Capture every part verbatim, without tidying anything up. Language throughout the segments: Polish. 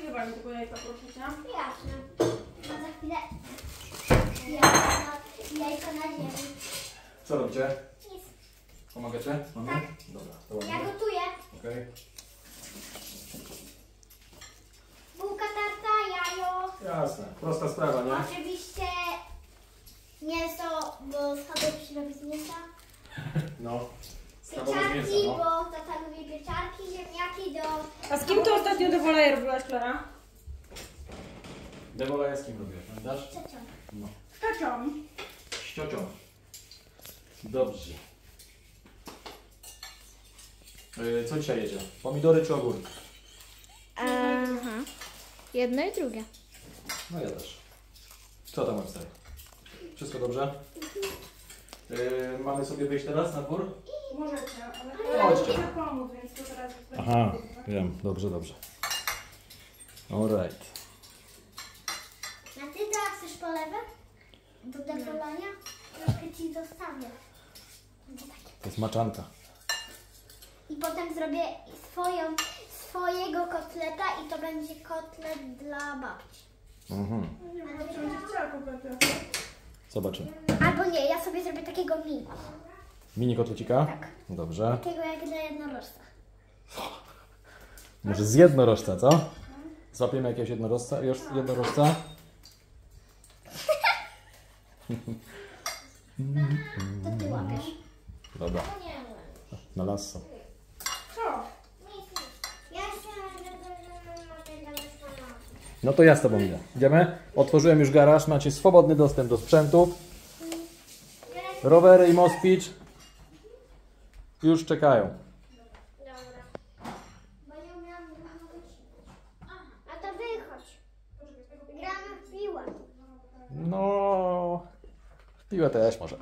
chyba mi tego jajka proszę cię. Jasne. A za chwilę jajko, jajko na ziemi. Co robicie? Nic. Pomagacie? Mamy? Tak. Dobra, to ładnie. Ja gotuję. Okej. Okay. Bułka, tarta, jajo. Jasne, prosta sprawa, nie? Oczywiście mięso, bo schabowy się robi z mięsa. No. Schabowe z mięsa, Pieczarki, no. bo tata lubi pieczarki, ziemniaki do... A z kim to ostatnio do woleje robiłaś, Klara? Dewola z kim robisz, pamiętasz? Ciocią. No. Z Kacią. Z ciocią. Dobrze. Yy, co dzisiaj jedzie? Pomidory czy ogórki? Aha. Jedno i drugie. No ja też. Co tam Webster? Wszystko dobrze? Yy, mamy sobie wyjść teraz na dwór? Możecie, ale No, chodźcie. muszę pomóc, więc to teraz... Aha, wiem. Dobrze, dobrze. Alright. A ty teraz chcesz polewę? Do dekolania? Troszkę ci zostawię. To jest maczanka. I potem zrobię swoją, swojego kotleta i to będzie kotlet dla babci. Mhm. Nie wiem, czy będzie chciała kompletnie. Zobaczymy. Albo nie, ja sobie zrobię takiego mini. Mini kotlecika? Tak. Dobrze. Takiego jak dla jednorożca. Może z jednorożca, co? Złapiemy jakiegoś jednorożca? Już jednorożca? To ty łapiesz. Dobra, No nie, na lasso. Co? nic, nic. Ja się No to ja z tobą idę. Idziemy? Otworzyłem już garaż, macie swobodny dostęp do sprzętu. Rowery i Mospitch już czekają. Dobra. Bo nie umiałam dużo wycinać. A to wychodź. Gramy w piłę. No, w piłę też może.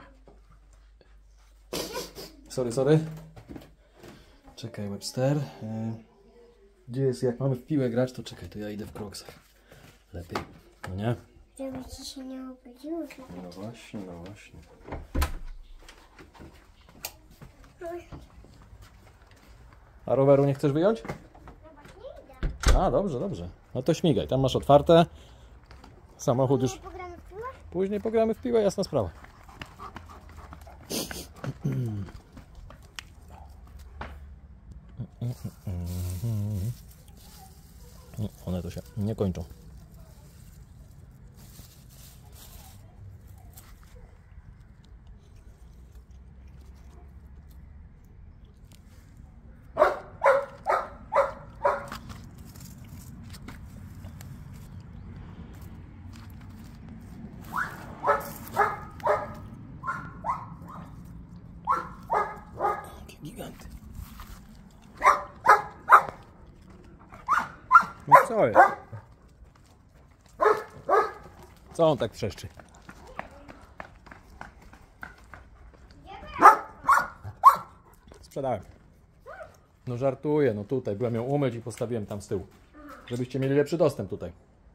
Sorry, sorry. Czekaj, Webster. Yy, Gdzie jest, jak mamy w piłę grać, to czekaj, to ja idę w kroksach. Lepiej, no nie? Żeby ci się nie obudziło. No właśnie, no właśnie. A roweru nie chcesz wyjąć? A, dobrze, dobrze. No to śmigaj, tam masz otwarte. Samochód już... Pogramy w piłę? Później pogramy w piłę, jasna sprawa. One to się nie kończą. Giganty. No co jest? Co on tak trzeszczy? Sprzedałem. No żartuję, no tutaj byłem ją umyć i postawiłem tam z tyłu. Żebyście mieli lepszy dostęp tutaj.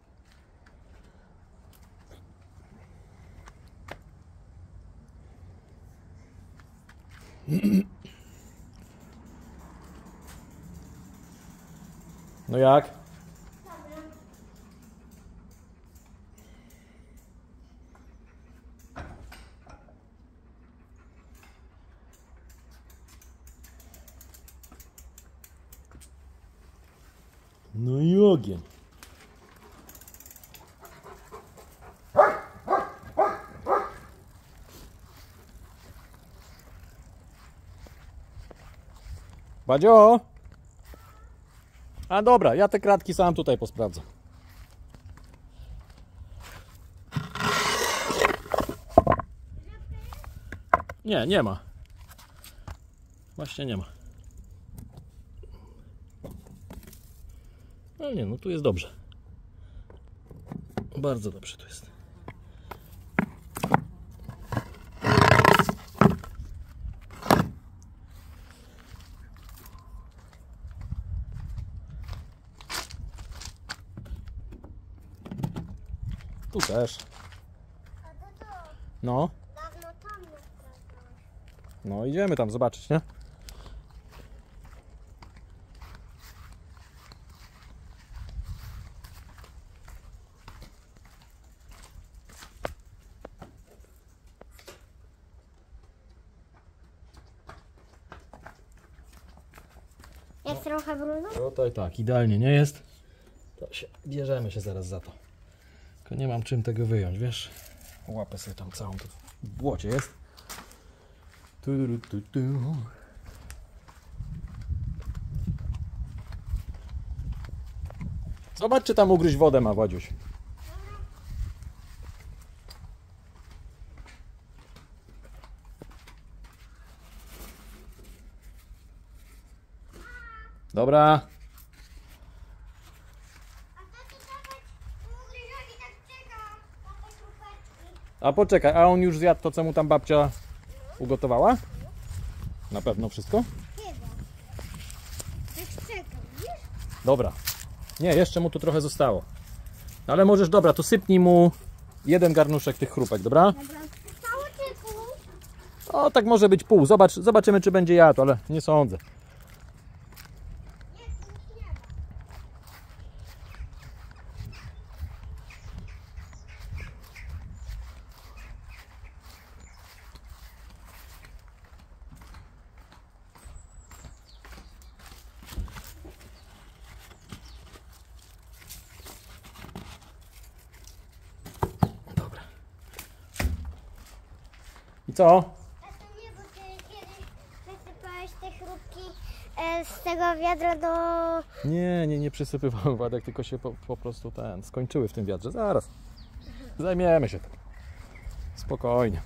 No jak? No i ogień. Badzio! A dobra, ja te kratki sam tutaj posprawdzam. Nie, nie ma. Właśnie nie ma. No nie, no tu jest dobrze. Bardzo dobrze tu jest. Tu też. No. No idziemy tam zobaczyć, nie? Jest trochę brudno? Tutaj tak, idealnie nie jest. To się, bierzemy się zaraz za to. Tylko nie mam czym tego wyjąć, wiesz? Łapę sobie tam całą, to w błocie jest. Tu, tu, tu. Zobacz, czy tam ugryźć wodę ma, Władziuś. Dobra. A tato dawać ugryzioni tak czeka na te krupeczki. A poczekaj, a on już zjadł to, co mu tam babcia ugotowała? Na pewno wszystko? Chyba. Tak czeka, widzisz? Dobra. Nie, jeszcze mu tu trochę zostało. Ale możesz, dobra, to sypnij mu jeden garnuszek tych chrupek, dobra? Dobra. Cały typu. O, tak może być pół. Zobacz, zobaczymy, czy będzie jadł, ale nie sądzę. Nie, tu nic nie ma. Dobra. I co? A to nie, bo ty kiedyś wysypałeś te chrupki e, z tego wiadra do... Nie, nie, nie przysypywał Władek, tylko się po, po prostu ten, skończyły w tym wiadrze. Zaraz. Zajmiemy się tym. Spokojnie.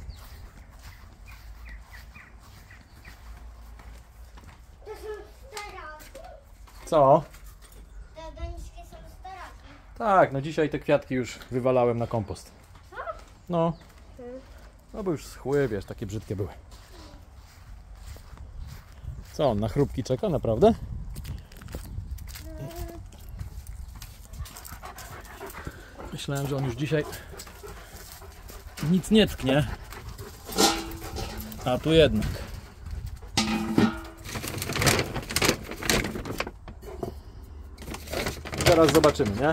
To są staraki. Co? Te doniczki są staraki. Tak, no dzisiaj te kwiatki już wywalałem na kompost. Co? No. No bo już schły, wiesz, takie brzydkie były. Co, on na chrupki czeka, naprawdę? Myślałem, że on już dzisiaj nic nie tknie. A tu jednak. Teraz zobaczymy, nie?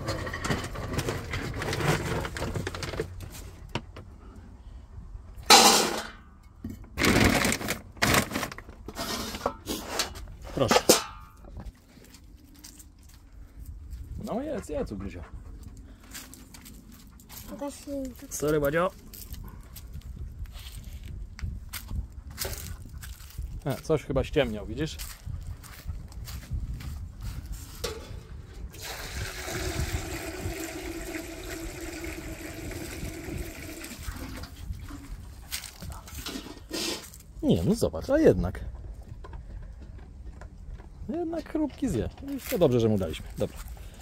Proszę. No jedz, jedz, ugryzio. Gaślinka. Sorry, Badzio. A, coś chyba ściemniał, widzisz? Nie, no zobacz, a jednak. Jednak chrupki zje. To dobrze, że mu daliśmy. Dobra.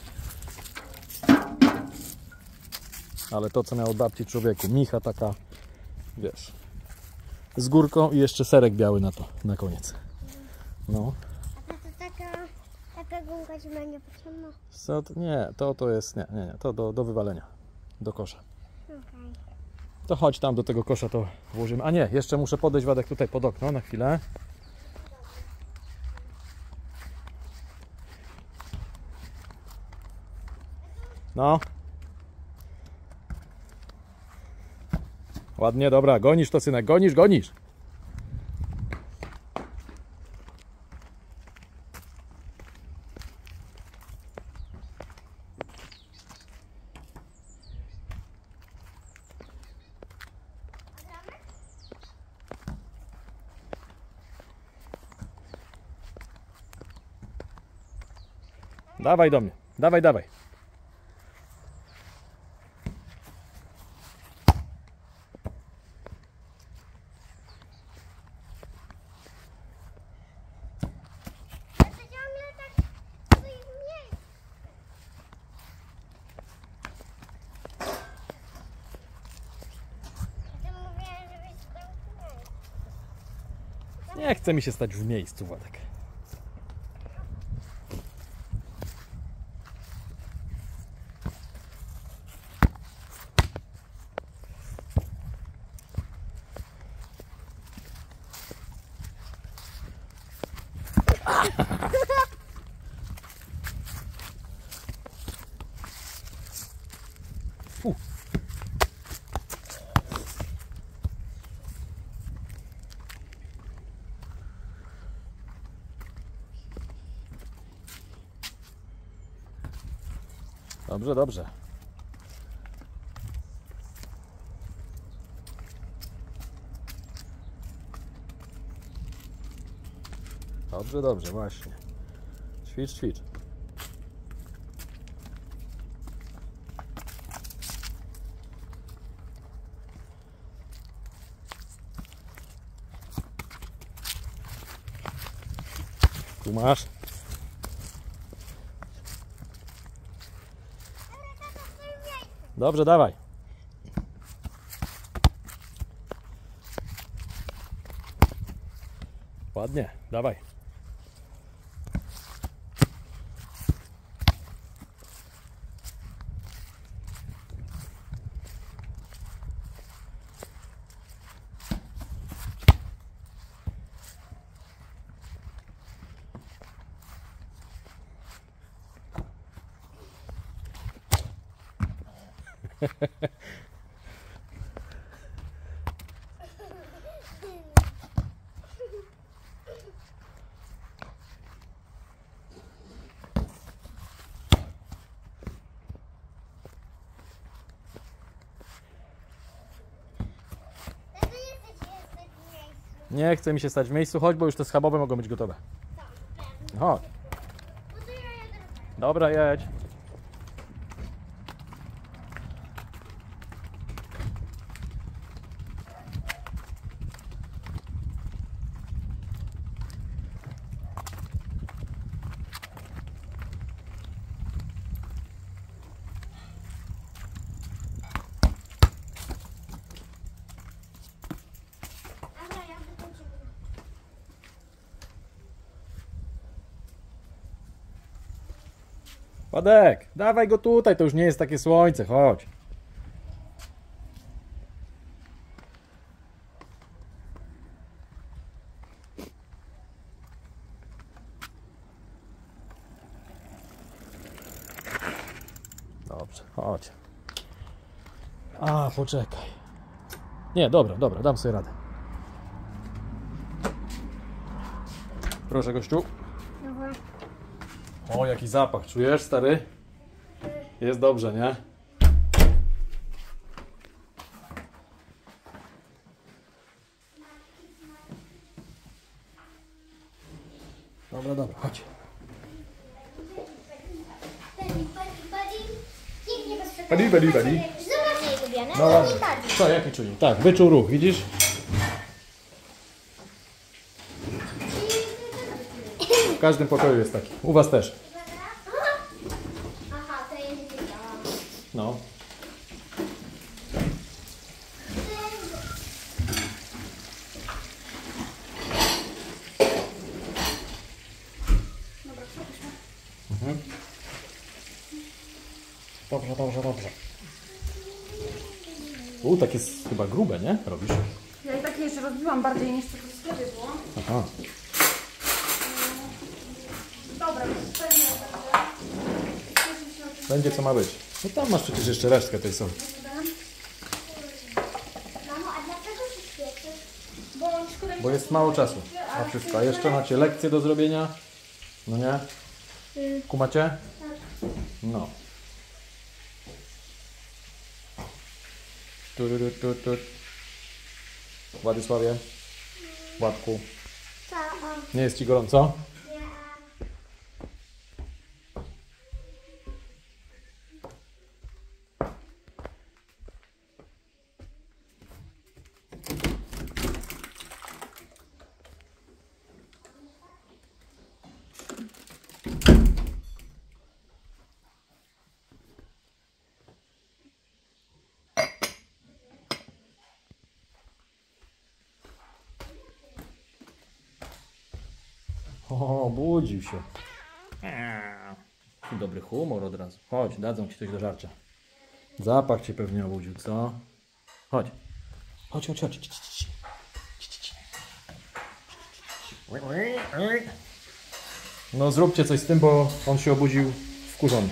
Ale to, co miał od babci człowieku. Micha taka, wiesz, z górką i jeszcze serek biały na to, na koniec. No. A to, to taka, taka gumka ci będzie potrzebna? Co to? Nie, to to jest, nie, nie, nie, to do, do wywalenia. Do kosza. Okej. To chodź tam do tego kosza, to włożymy. A nie, jeszcze muszę podejść, Wadek, tutaj pod okno na chwilę. No. Ładnie, dobra, gonisz to, synek, gonisz, gonisz. Dawaj do mnie, dawaj, dawaj. A to ciągle tak stoi w miejscu. Ja to mówiłem, żebyś stał w miejscu. Nie chce mi się stać w miejscu, Władek. Fu. Dobrze, dobrze. Dobrze, dobrze, właśnie. Ćwicz, ćwicz. Tu masz. Dobrze, dawaj. Ładnie, dawaj. Nie chce mi się stać w miejscu, chodź, bo już te schabowe mogą być gotowe. Chodź. Dobra, jedź. Ładek, dawaj go tutaj, to już nie jest takie słońce, chodź. Dobrze, chodź. A, poczekaj. Nie, dobra, dobra, dam sobie radę. Proszę, gościu. O, jaki zapach, czujesz, stary? Jest dobrze, nie? Dobra, dobra, chodź. Badi, badi, badi. No ładnie. Co, jaki czujnik? Tak, wyczuł ruch, widzisz? W każdym pokoju jest taki. U was też. Aha, to jest tylko. No. Mhm. Dobrze, dobrze, dobrze. U, takie jest chyba grube, nie? Robisz? Ja i tak jeszcze rozbiłam bardziej niż to w sklepie było. Aha. Dobra, będzie. Będzie co ma być. No tam masz przecież jeszcze resztkę tej soli. Mamo, a dlaczego się śpieszy? Bo szkoda mi Bo jest mało czasu na wszystko. A jeszcze macie lekcje do zrobienia. No nie? Kumacie? No. Tu, tu, tu, tu. Władysławie. Władku. Co? O, Nie jest ci gorąco? nie. O, budził się. Dobry humor od razu. Chodź, dadzą ci coś do żarcia. Zapach cię pewnie obudził, co? Chodź. Chodź, chodź, chodź. Ci, ci, ci. Ci, ci, ci. No zróbcie coś z tym, bo on się obudził wkurzony.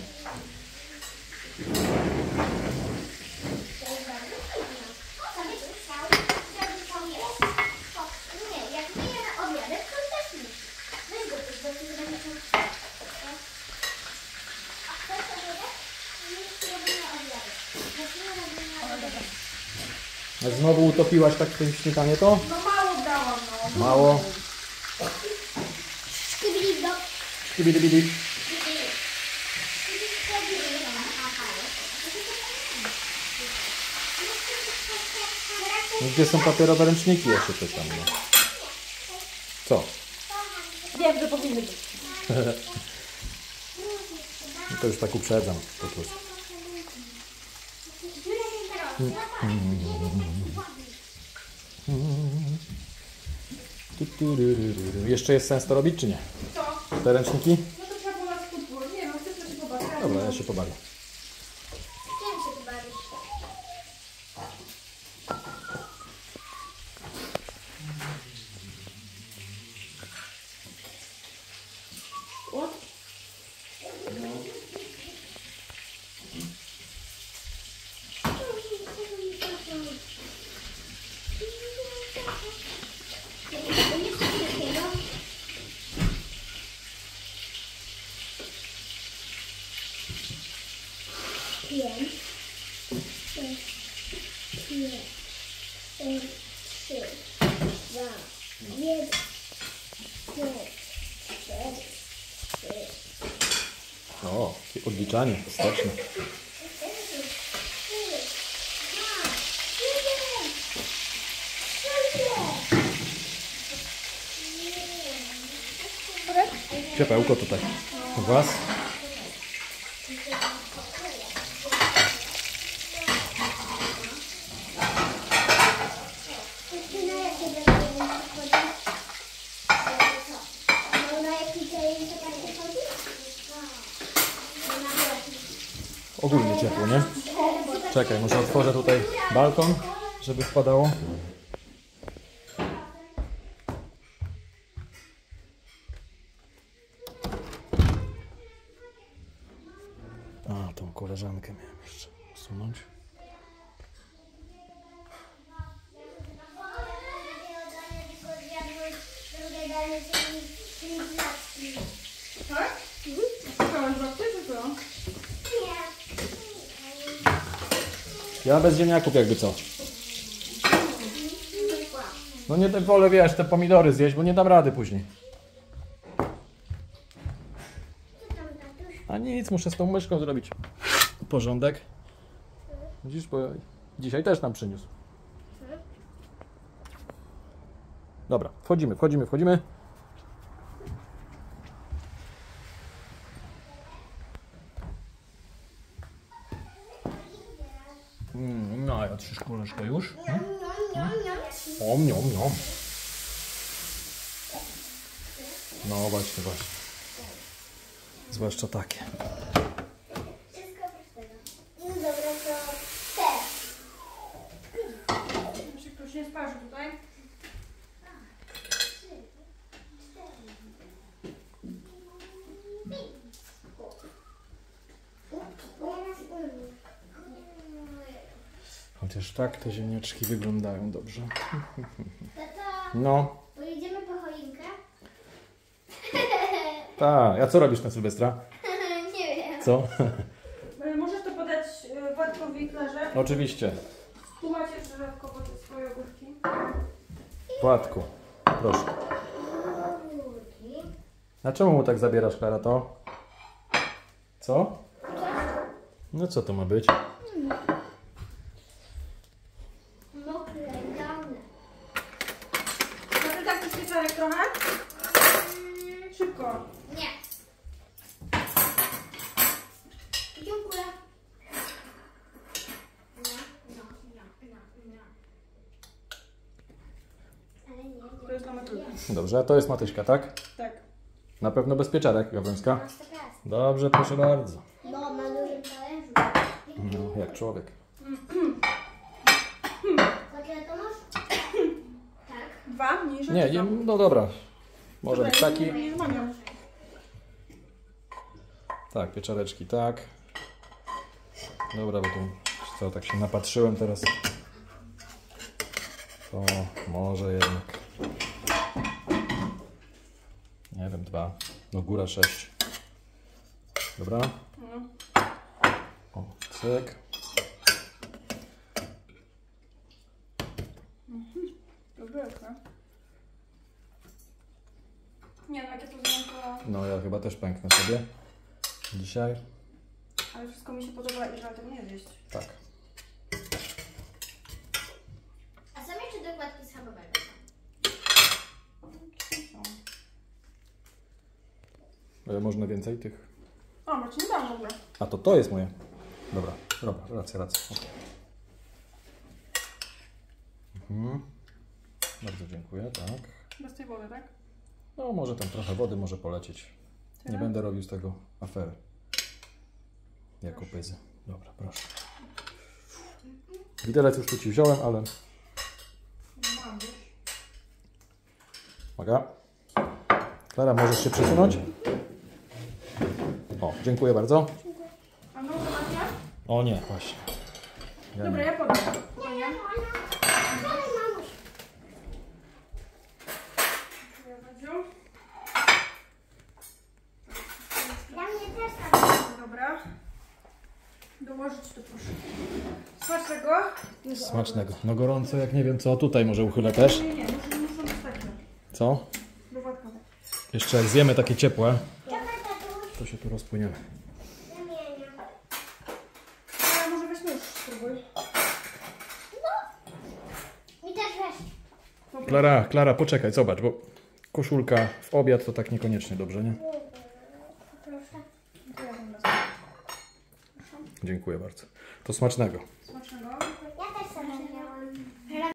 Nie, jak nie jemy obiadek, to też nie. Weź go, to znaczy, że będzie... A chcesz obiadek? Znowu utopiłaś tak w tej śmietanie to? No mało dałam, no. Mało. Szkibidi do. Szkibidi. Gdzie są papierowe ręczniki, ja się pytam. No. Co? Wiem, że powinny być. No to już tak uprzedzam po prostu. Tu, tu, ru, ru, ru. Jeszcze jest sens to robić, czy nie? Co? Te ręczniki? No to trzeba było na skutku. Nie wiem, chcesz się pobawić. Dobra, ja się pobawię. Czym się tu bawisz? Pięć, sześć, pięć, cztery, trzy, dwa, jeden, pięć, cztery, trzy. O, takie odliczanie wsteczne. Ciepełko tutaj. U was? Na jakie zagadnienia chodzi? No na jaki zajęcia pani chodzi? No na jaki? Ogólnie ciepło, nie? Czekaj, może otworzę tutaj balkon, żeby wpadało. A, tą koleżankę miałem jeszcze usunąć. Tak? Szukałeś babcię, czy co? Ja bez ziemniaków jakby co. No nie wolę, wiesz, te pomidory zjeść, bo nie dam rady później. A nic, muszę z tą myszką zrobić porządek. Widzisz, bo dzisiaj też nam przyniósł. Dobra, wchodzimy, wchodzimy, wchodzimy. Mm, no, ja trzy szkółeczkę już. Hmm? Om, niom, niom. No właśnie, właśnie. Zwłaszcza takie. Wszystko oprócz tego. No dobra, to teraz. Czy ktoś nie sparzy tutaj? Chociaż tak te ziemniaczki wyglądają dobrze. Tata, No, pojedziemy po choinkę? tak. A co robisz na Sylwestra? Nie wiem. Co? E, Możesz to podać e, Władkowi Klarze? Oczywiście. Tu macie jeszcze dodatkowo te swoje ogórki. Płatku. Proszę. A czemu mu tak zabierasz, Klara, to? Co? No co to ma być? Mokre, dawne. A ty tak też pieczarek trochę? Szybko. Nie. Dziękuję. No, no, no, no, no. Ale nie, nie. To jest na metrykę. Dobrze, a to jest Matyśka, tak? Tak. Na pewno bez pieczarek, Gawrąska. Masz tak raz. Dobrze, proszę bardzo. No, na dużym talerzu. No, jak człowiek. Kotlet to masz? Tak. Dwa mniejsze? Nie, czy nie, co? no dobra. Może być taki. Nie, nie zmamiam. Tak, pieczareczki, tak. Dobra, bo tu co, tak się napatrzyłem teraz. To może jednak. Nie wiem, dwa. No góra sześć. Dobra. O, cyk. Mhm. Dobre, okej. Nie no, jak ja to zjem, to... No ja chyba też pęknę sobie dzisiaj. Ale wszystko mi się podoba i żal tego nie zjeść. Tak. A są jeszcze dokładki schabowego? Ale można więcej tych. O, macie nie dam w ogóle. A to to jest moje. Dobra, dobra, racja, racja. Okay. Mhm. Bardzo dziękuję, tak. Bez tej wody, tak? No może tam trochę wody może polecieć. Nie Tyle? będę robił z tego afery. Jako pyzy. Dobra, proszę. Widelec już tu ci wziąłem, ale... Nie mam, wiesz? Uwaga. Klara, możesz się przesunąć? O, dziękuję bardzo. A no, macie? O nie, właśnie. Ja Dobra, nie. ja podam. Nie, nie, ona... Dalej, mamuś. Dziękuję bardzo. Dla mnie też tak. Dobra. Dołożyć to proszę. Smacznego. Smacznego. No gorąco jak nie wiem co. Tutaj może uchylę też. Nie, nie, muszę, muszę być takie. Co? Do władka. Jeszcze jak zjemy takie ciepłe, Czekaj, tatuś. to się tu rozpłyniemy. Zamieniam. A może weźmy już spróbuj. Mi też weź. Klara, Klara, poczekaj, zobacz, bo koszulka w obiad to tak niekoniecznie dobrze, nie? Proszę. To ja wam raz. Dziękuję bardzo. To smacznego. Smacznego. Ja też sobie wzięłam.